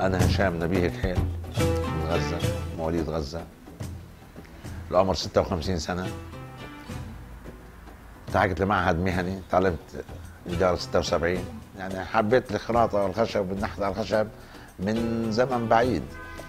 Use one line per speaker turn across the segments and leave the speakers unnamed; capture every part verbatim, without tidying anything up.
أنا هشام نبيه كحيل من غزة، مواليد غزة، العمر ستة وخمسين سنة. التحقت لمعهد مهني، تعلمت نجارة ستة وسبعين. يعني حبيت الخراطة والخشب والنحت على الخشب من زمن بعيد،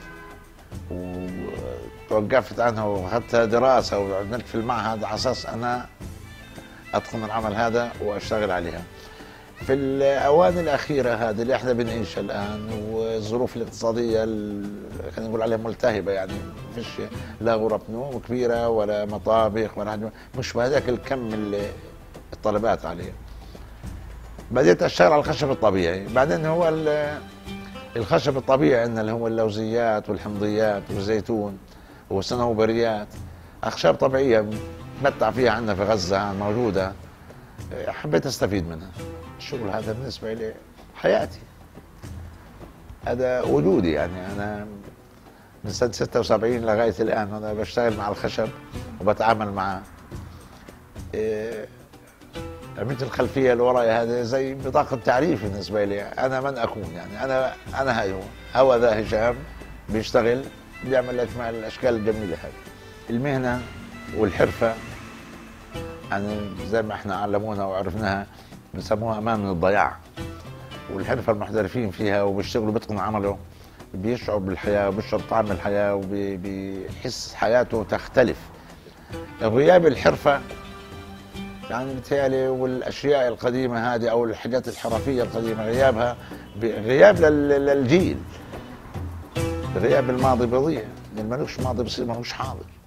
وتوقفت عنه واخذت دراسة وعملت في المعهد على أساس أنا أتقن العمل هذا وأشتغل عليها. في الأوان الأخيرة هذه اللي احنا بنعيشها الآن، والظروف الاقتصادية خلينا نقول عليها ملتهبة، يعني ما فيش لا غرف نوم كبيرة ولا مطابخ ولا مش بهذاك الكم اللي الطلبات عليه. بديت أشتغل على الخشب الطبيعي. بعدين هو الخشب الطبيعي عندنا اللي هو اللوزيات والحمضيات والزيتون والصنوبريات، أخشاب طبيعية نتمتع فيها عندنا في غزة موجودة، حبيت أستفيد منها. الشغل هذا بالنسبة لي حياتي، هذا وجودي. يعني أنا من سنة ستة وسبعين لغاية الآن أنا بشتغل مع الخشب وبتعامل معه. إيه، عملت الخلفية اللي ورايا هذا زي بطاقة تعريف بالنسبة لي، أنا من أكون. يعني أنا أنا هاي هو هو ذا هشام بيشتغل بيعمل أجمل الأشكال الجميلة هذه. المهنة والحرفة يعني زي ما احنا علمونا وعرفناها بنسموها امان من الضياع، والحرفه المحترفين فيها وبيشتغلوا بيتقنوا عمله بيشعر بالحياه وبيشعر بطعم الحياه وبيحس حياته تختلف. غياب الحرفه يعني بتهيألي والاشياء القديمه هذه او الحاجات الحرفيه القديمه غيابها غياب للجيل. غياب الماضي بيضيع، اللي ملوش ماضي بصير ملوش حاضر.